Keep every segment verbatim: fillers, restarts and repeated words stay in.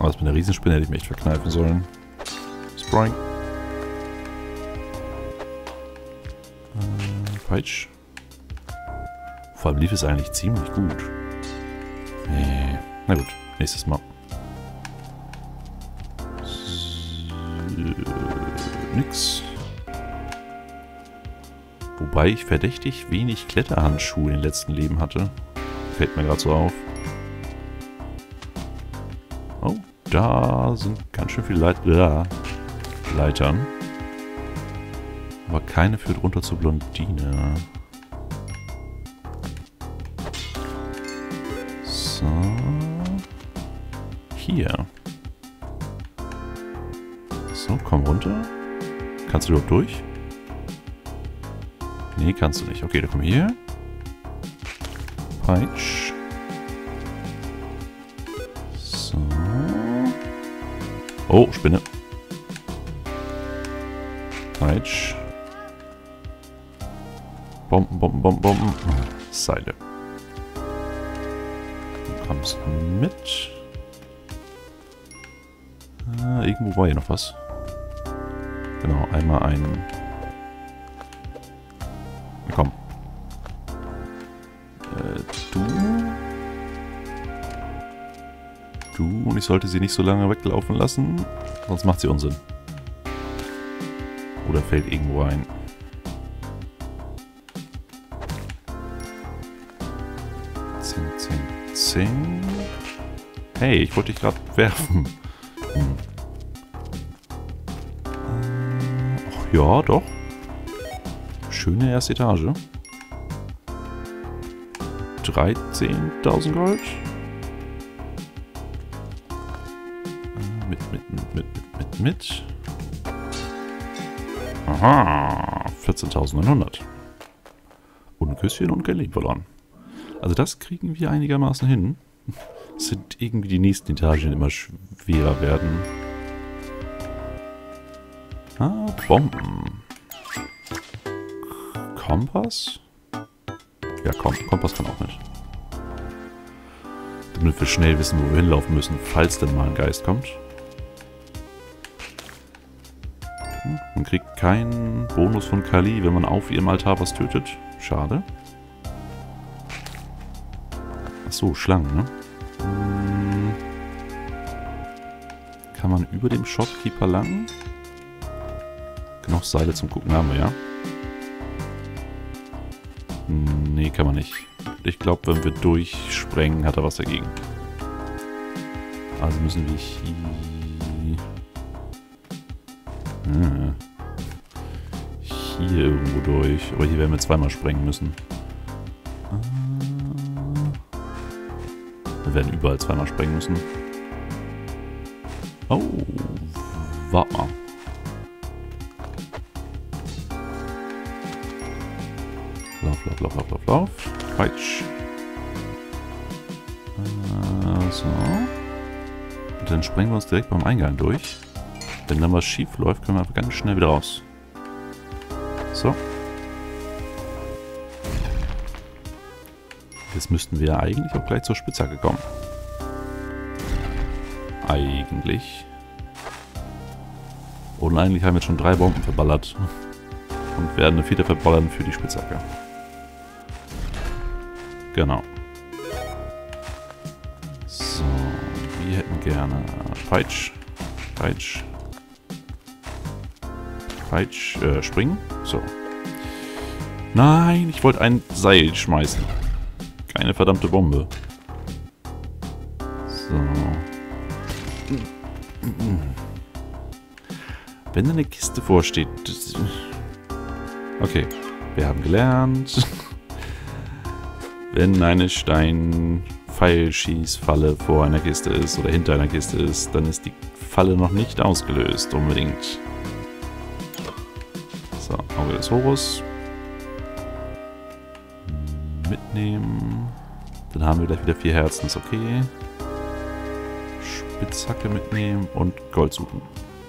Aber das mit der Riesenspinne hätte ich mir echt verkneifen sollen. Spring. Äh, Peitsch. Vor allem lief es eigentlich ziemlich gut. Nee. Na gut, nächstes Mal. S nix. Wobei ich verdächtig wenig Kletterhandschuhe in den letzten Leben hatte. Fällt mir gerade so auf. Oh, da sind ganz schön viele Leit ja, Leitern. Aber keine führt runter zur Blondine. So. Hier. So, komm runter. Kannst du überhaupt durch? Nee, kannst du nicht. Okay, dann komm hier. Peitsch. So. Oh, Spinne. Peitsch. Bomben, Bomben, Bomben, Bomben. Seile. Du kommst mit. Ah, irgendwo war hier noch was. Genau, einmal ein... Komm. Äh, du. Du. Und ich sollte sie nicht so lange weglaufen lassen. Sonst macht sie Unsinn. Oder fällt irgendwo ein. Zing, zing, zing. Hey, ich wollte dich gerade werfen. Hm. Ach ja, doch. Schöne erste Etage. dreizehntausend Gold. Mit, mit, mit, mit, mit, mit, mit. Aha. vierzehntausendneunhundert. Und ein Küsschen und kein Leben verloren. Also das kriegen wir einigermaßen hin. Es sind irgendwie die nächsten Etagen immer schwerer werden. Ah, Bomben. Kompass? Ja, komm, Kompass kann auch mit. Damit wir schnell wissen, wo wir hinlaufen müssen, falls denn mal ein Geist kommt. Hm, man kriegt keinen Bonus von Kali, wenn man auf ihrem Altar was tötet. Schade. Achso, Schlangen, ne? Hm. Kann man über dem Shopkeeper lang? Genug Seile zum Gucken haben wir, ja? Nee, kann man nicht. Ich glaube, wenn wir durchsprengen, hat er was dagegen. Also müssen wir hier... Hm. Hier irgendwo durch. Aber hier werden wir zweimal sprengen müssen. Wir werden überall zweimal sprengen müssen. Oh, warte mal. Lauf, lauf, lauf, lauf, lauf, lauf. Peitsch. Äh, so. Und dann sprengen wir uns direkt beim Eingang durch. Wenn dann was schief läuft, können wir einfach ganz schnell wieder raus. So. Jetzt müssten wir eigentlich auch gleich zur Spitzhacke kommen. Eigentlich. Und eigentlich haben wir jetzt schon drei Bomben verballert. Und werden eine vierte verballern für die Spitzhacke. Genau. So, wir hätten gerne Peitsch. Peitsch. Peitsch, äh, springen. So. Nein, ich wollte ein Seil schmeißen. Keine verdammte Bombe. So. Wenn da eine Kiste vorsteht... Das okay, wir haben gelernt. Wenn eine Stein-Pfeilschießfalle vor einer Kiste ist oder hinter einer Kiste ist, dann ist die Falle noch nicht ausgelöst unbedingt. So, Auge des Horus. Mitnehmen. Dann haben wir gleich wieder vier Herzen, ist okay. Spitzhacke mitnehmen und Gold suchen.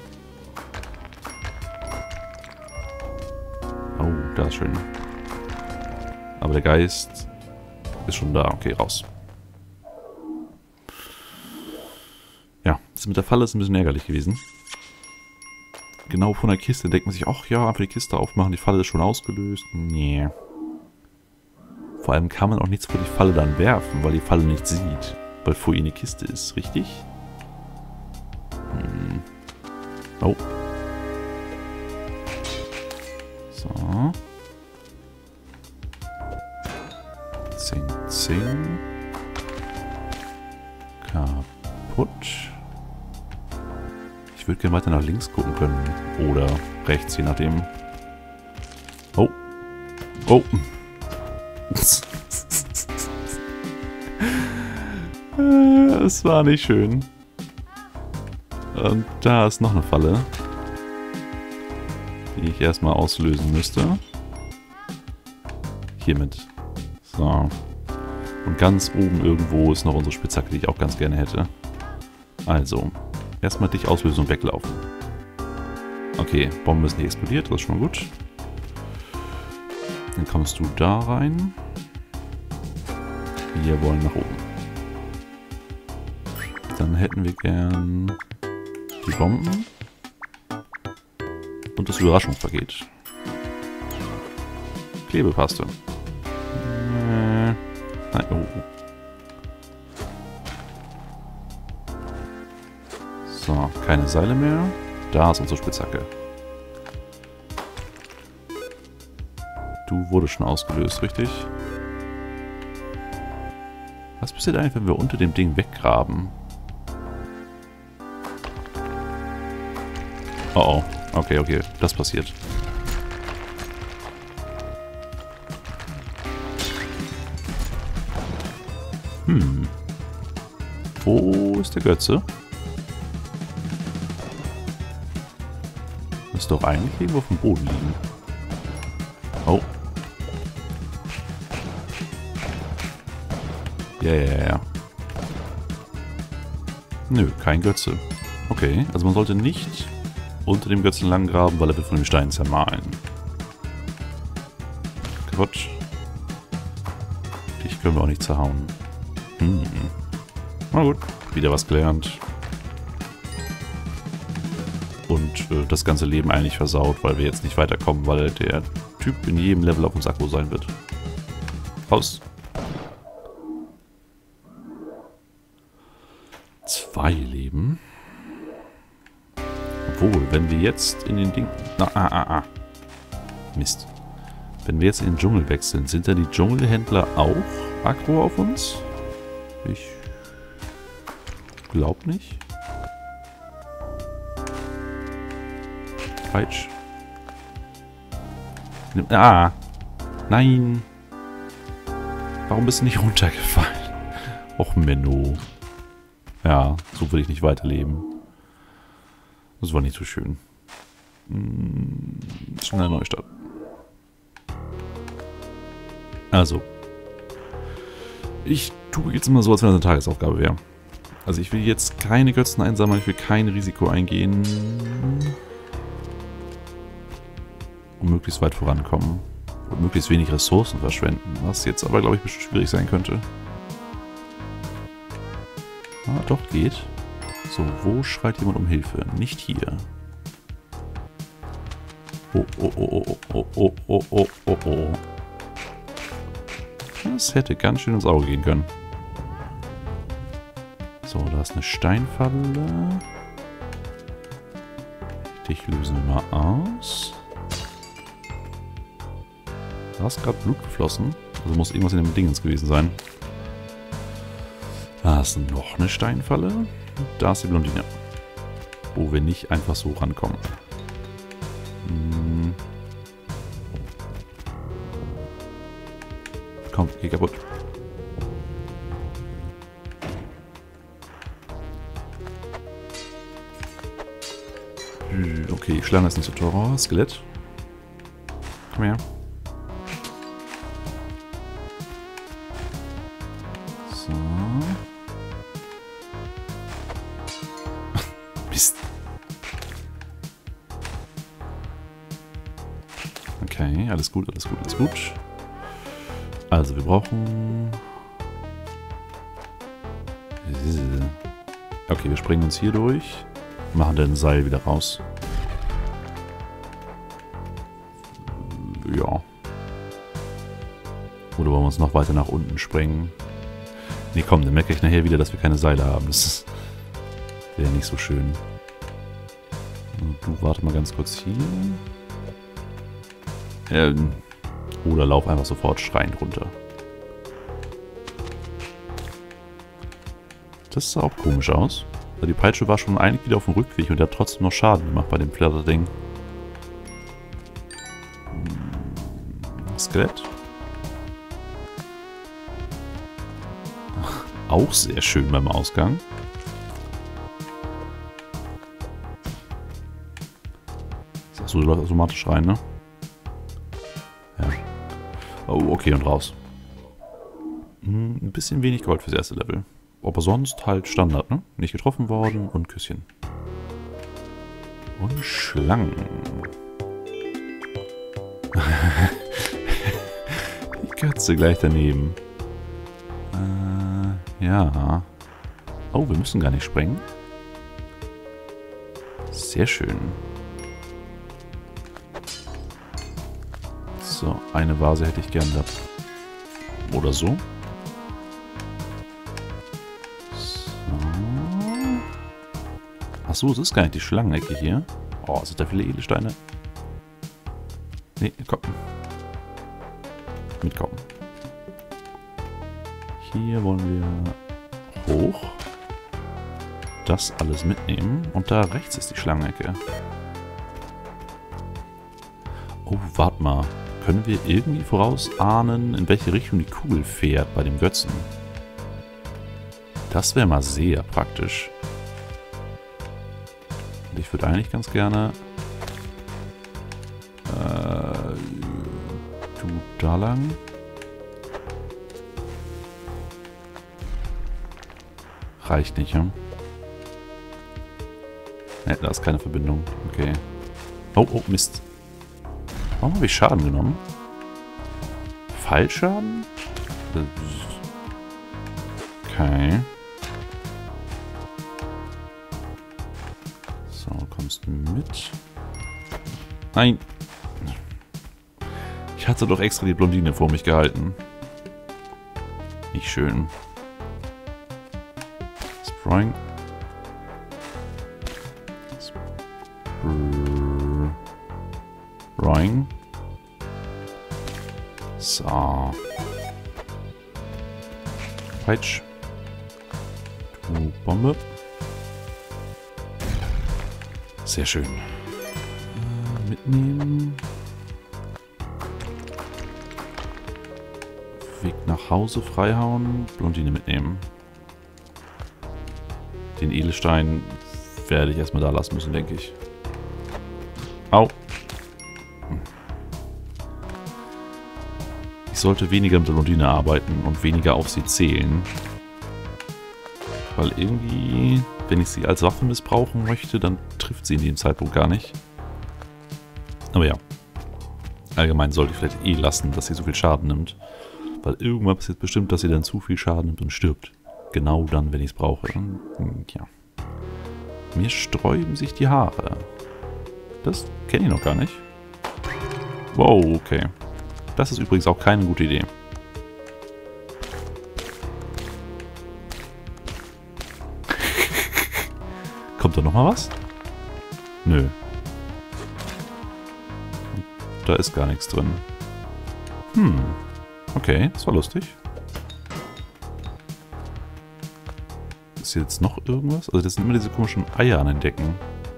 Oh, da ist schön. Aber der Geist ist schon da. Okay, raus. Ja, Das mit der Falle ist ein bisschen ärgerlich gewesen. Genau von der Kiste denkt man sich, ach ja, einfach die Kiste aufmachen, die Falle ist schon ausgelöst. Nee. Vor allem kann man auch nichts vor die Falle dann werfen, weil die Falle nicht sieht. Weil vor ihr eine Kiste ist, richtig? Hm. Oh. So. zehn, zehn. Kaputt. Ich würde gerne weiter nach links gucken können. Oder rechts, je nachdem. Oh. Oh. Es war nicht schön. Und da ist noch eine Falle, die ich erstmal auslösen müsste. Hiermit. So. Und ganz oben irgendwo ist noch unsere Spitzhacke, die ich auch ganz gerne hätte. Also, erstmal dich auslösen und weglaufen. Okay, Bombe ist nicht explodiert, das ist schon mal gut. Dann kommst du da rein. Wir wollen nach oben. Dann hätten wir gern die Bomben und das Überraschungspaket. Klebepaste. Äh, nein, oh. So, keine Seile mehr. Da ist unsere Spitzhacke. Du wurdest schon ausgelöst, richtig? Was passiert eigentlich, wenn wir unter dem Ding weggraben? Oh oh. Okay, okay. Das passiert. Hm. Wo ist der Götze? Müsste doch eigentlich irgendwo auf dem Boden liegen. Oh. Ja, ja, ja. Nö, kein Götze. Okay, also man sollte nicht unter dem Götzen lang graben, weil er wird von dem Stein zermahlen. Kaputt. Dich können wir auch nicht zerhauen. Hm. Na gut, wieder was gelernt. Und äh, das ganze Leben eigentlich versaut, weil wir jetzt nicht weiterkommen, weil der Typ in jedem Level auf dem Sakko sein wird. Raus. Zwei Leben. Obwohl, wenn wir jetzt in den Ding... Ah, ah, ah, ah. Mist. Wenn wir jetzt in den Dschungel wechseln, sind da die Dschungelhändler auch aggro auf uns? Ich glaub nicht. Falsch. Ah. Nein. Warum bist du nicht runtergefallen? Och, Menno. Ja, so will ich nicht weiterleben. Das war nicht so schön. Hm, schnell Neustart. Also. Ich tue jetzt immer so, als wenn das eine Tagesaufgabe wäre. Also ich will jetzt keine Götzen einsammeln, ich will kein Risiko eingehen. Und möglichst weit vorankommen. Und möglichst wenig Ressourcen verschwenden. Was jetzt aber, glaube ich, ein bisschen schwierig sein könnte. Ah, doch, geht. So, wo schreit jemand um Hilfe? Nicht hier. Oh, oh, oh, oh, oh, oh, oh, oh, oh, oh. Das hätte ganz schön ins Auge gehen können. So, da ist eine Steinfalle. Dich lösen wir mal aus. Da ist gerade Blut geflossen. Also muss irgendwas in dem Dingens gewesen sein. Da ist noch eine Steinfalle. Da ist die Blondine. Wo wir nicht einfach so rankommen. Hm. Komm, geh kaputt. Okay, Schlange ist nicht so teuer. Skelett. Komm her. So. Mist. Okay, alles gut, alles gut, alles gut. Also, wir brauchen... Okay, wir springen uns hier durch. Machen dann ein Seil wieder raus. Ja. Oder wollen wir uns noch weiter nach unten sprengen? Nee, komm, dann merke ich nachher wieder, dass wir keine Seile haben. Das wäre nicht so schön. Und du warte mal ganz kurz hier. Ähm, oder lauf einfach sofort schreiend runter. Das sah auch komisch aus. Die Peitsche war schon eigentlich wieder auf dem Rückweg und der hat trotzdem noch Schaden gemacht bei dem Flatterding. Skelett. Auch sehr schön beim Ausgang. Achso, du läufst automatisch rein, ne? Ja. Oh, okay, und raus. Hm, ein bisschen wenig Gold fürs erste Level. Aber sonst halt Standard, ne? Nicht getroffen worden und Küsschen. Und Schlangen. Die Katze gleich daneben. Äh, ja. Oh, wir müssen gar nicht sprengen. Sehr schön. So, eine Vase hätte ich gern gehabt. Oder so. Achso, es ist gar nicht die Schlangenecke hier. Oh, sind da viele Edelsteine? Nee, komm. Mitkommen. Hier wollen wir hoch. Das alles mitnehmen. Und da rechts ist die Schlangenecke. Oh, warte mal. Können wir irgendwie vorausahnen, in welche Richtung die Kugel fährt bei dem Götzen? Das wäre mal sehr praktisch. Ich würde eigentlich ganz gerne äh, du da lang. Reicht nicht, hm? Ne, da ist keine Verbindung. Okay. Oh, oh, Mist. Warum habe ich Schaden genommen? Fallschaden? Okay. So, kommst du mit? Nein. Ich hatte doch extra die Blondine vor mich gehalten. Nicht schön. Spring. Spring. So. Peitsch. Du Bombe. Sehr schön. Äh, mitnehmen. Weg nach Hause freihauen. Blondine mitnehmen. Den Edelstein werde ich erstmal da lassen müssen, denke ich. Au. Ich sollte weniger mit der Blondine arbeiten und weniger auf sie zählen. Weil irgendwie, wenn ich sie als Waffe missbrauchen möchte, dann trifft sie in dem Zeitpunkt gar nicht. Aber ja. Allgemein sollte ich vielleicht eh lassen, dass sie so viel Schaden nimmt. Weil irgendwann passiert bestimmt, dass sie dann zu viel Schaden nimmt und stirbt. Genau dann, wenn ich es brauche. Und, ja. Mir sträuben sich die Haare. Das kenne ich noch gar nicht. Wow, okay. Das ist übrigens auch keine gute Idee. Kommt da nochmal was? Nö. Und da ist gar nichts drin. Hm. Okay, das war lustig. Ist jetzt noch irgendwas? Also das sind immer diese komischen Eier an den Decken.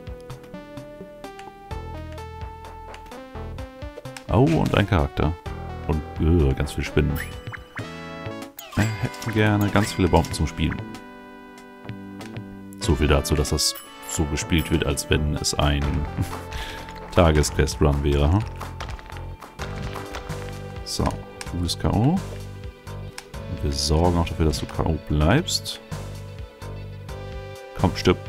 Oh, und ein Charakter. Und uh, ganz viele Spinnen. Wir hätten gerne ganz viele Bomben zum Spielen. So viel dazu, dass das so gespielt wird, als wenn es ein Tagesquest-Run wäre. Hm? So, du bist K O. Und wir sorgen auch dafür, dass du K O bleibst. Komm, stirb.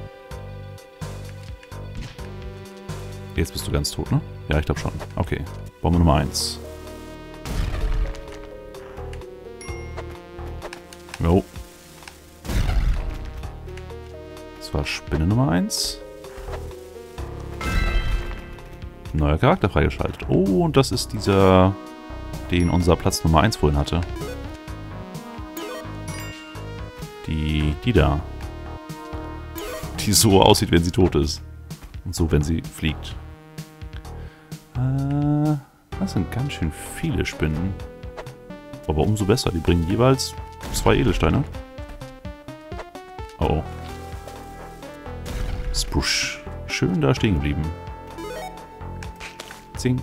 Jetzt bist du ganz tot, ne? Ja, ich glaube schon. Okay. Bombe Nummer eins. Jo. Das war Spinne Nummer eins. Neuer Charakter freigeschaltet. Oh, und das ist dieser, den unser Platz Nummer eins vorhin hatte. Die, die da. Die so aussieht, wenn sie tot ist. Und so, wenn sie fliegt. Äh, das sind ganz schön viele Spinnen. Aber umso besser. Die bringen jeweils zwei Edelsteine. Oh oh. Sprush. Schön da stehen geblieben. Zing.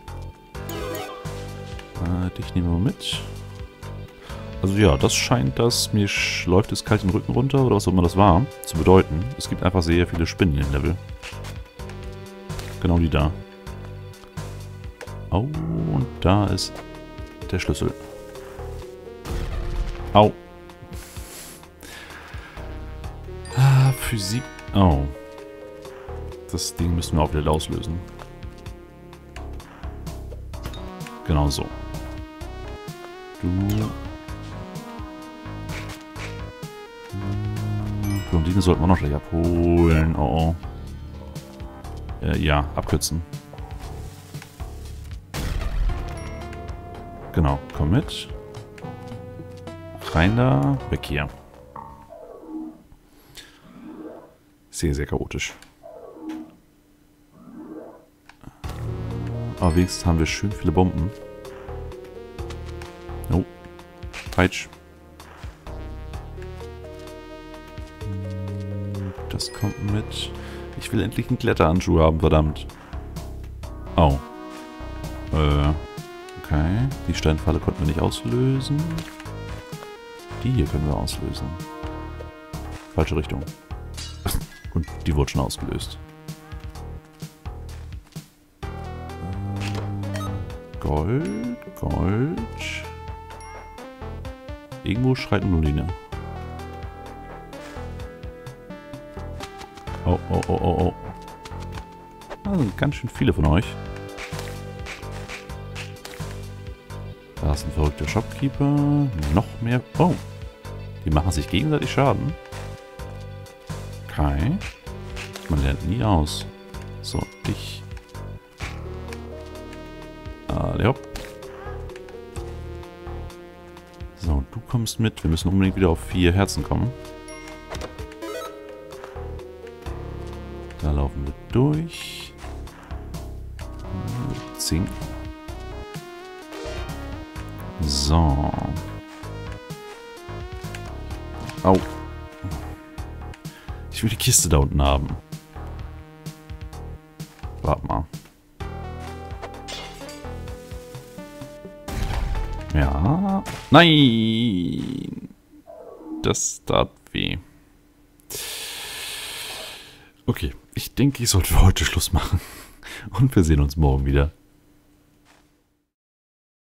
Äh, dich nehmen wir mit. Also ja, das scheint das, mir läuft es kalt den Rücken runter, oder was auch immer das war, zu bedeuten. Es gibt einfach sehr viele Spinnen in dem Level. Genau die da. Oh, und da ist der Schlüssel. Au. Ah, Physik. Oh. Das Ding müssen wir auch wieder auslösen. Genau so. Du. Blondine sollten wir noch gleich abholen. Oh oh. Äh, ja, abkürzen. Genau, komm mit. Rein da, weg hier. Sehr, sehr chaotisch. Aber wenigstens haben wir schön viele Bomben. Oh. Falsch. Das kommt mit. Ich will endlich einen Kletterhandschuh haben, verdammt. Oh. Äh. Okay. Die Steinfalle konnten wir nicht auslösen. Die hier können wir auslösen. Falsche Richtung. Und die wurde schon ausgelöst. Gold, Gold. Irgendwo schreit eine Blondine. Oh, oh, oh, oh, oh. Da sind ganz schön viele von euch. Da ist ein verrückter Shopkeeper. Noch mehr. Oh. Die machen sich gegenseitig Schaden. Okay. Man lernt nie aus. So, dich. Alle hopp. So, du kommst mit. Wir müssen unbedingt wieder auf vier Herzen kommen. Da laufen wir durch. Zing. So. Au. Ich will die Kiste da unten haben. Warte mal. Ja. Nein. Das tat weh. Okay. Ich denke, ich sollte für heute Schluss machen. Und wir sehen uns morgen wieder.